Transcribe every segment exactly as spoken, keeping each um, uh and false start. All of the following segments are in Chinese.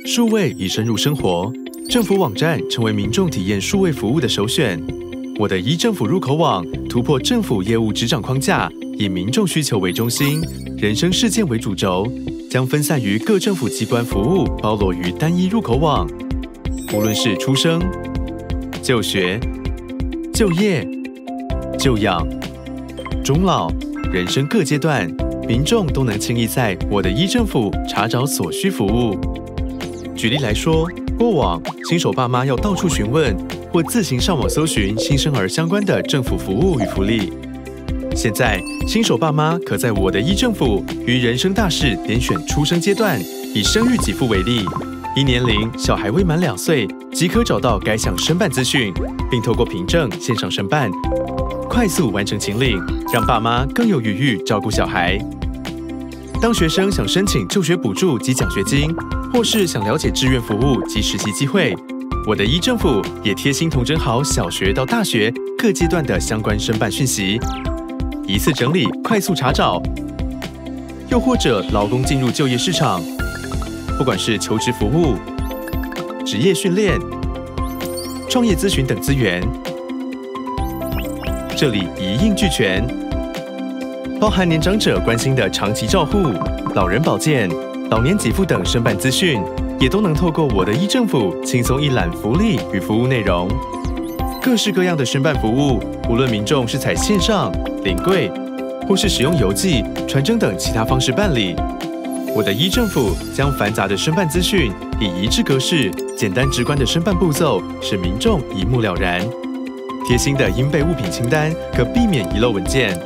数位已深入生活，政府网站成为民众体验数位服务的首选。我的 e 政府入口网突破政府业务执掌框架，以民众需求为中心，人生事件为主轴，将分散于各政府机关服务包罗于单一入口网。无论是出生、就学、就业、就养、终老，人生各阶段，民众都能轻易在我的 e 政府查找所需服务。举例来说，过往新手爸妈要到处询问，或自行上网搜寻新生儿相关的政府服务与福利。现在，新手爸妈可在我的 e 政府于人生大事点选出生阶段，以生育给付为例，依年龄小孩未满两岁，即可找到该项申办资讯，并透过凭证线上申办，快速完成请领，让爸妈更有余裕照顾小孩。当学生想申请就学补助及奖学金，或是想了解志愿服务及实习机会，我的 e 政府也贴心统整好小学到大学各阶段的相关申办讯息，一次整理，快速查找。又或者劳工进入就业市场，不管是求职服务、职业训练、创业咨询等资源，这里一应俱全。包含年长者关心的长期照护、老人保健、老年给付等申办资讯，也都能透过我的 e 政府轻松一览福利与服务内容。各式各样的申办服务，无论民众是采线上、临柜，或是使用邮寄、传真等其他方式办理，我的 e 政府将繁杂的申办资讯以一致格式、简单直观的申办步骤，使民众一目了然。贴心的应备物品清单，可避免遗漏文件。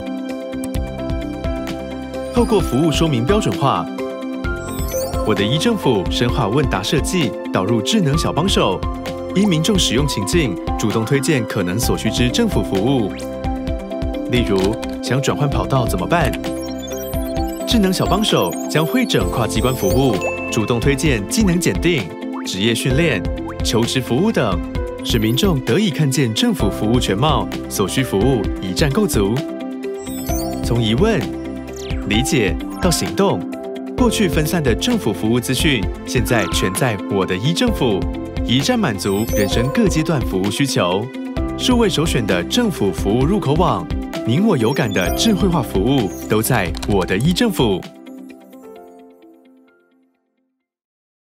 透过服务说明标准化，我的 e 政府深化问答设计，导入智能小帮手，依民众使用情境，主动推荐可能所需之政府服务。例如，想转换跑道怎么办？智能小帮手将汇整跨机关服务，主动推荐技能检定、职业训练、求职服务等，使民众得以看见政府服务全貌，所需服务一站购足。从疑问、理解到行动，过去分散的政府服务资讯，现在全在我的 e 政府，一站满足人生各阶段服务需求。数位首选的政府服务入口网，您我有感的智慧化服务，都在我的 e 政府。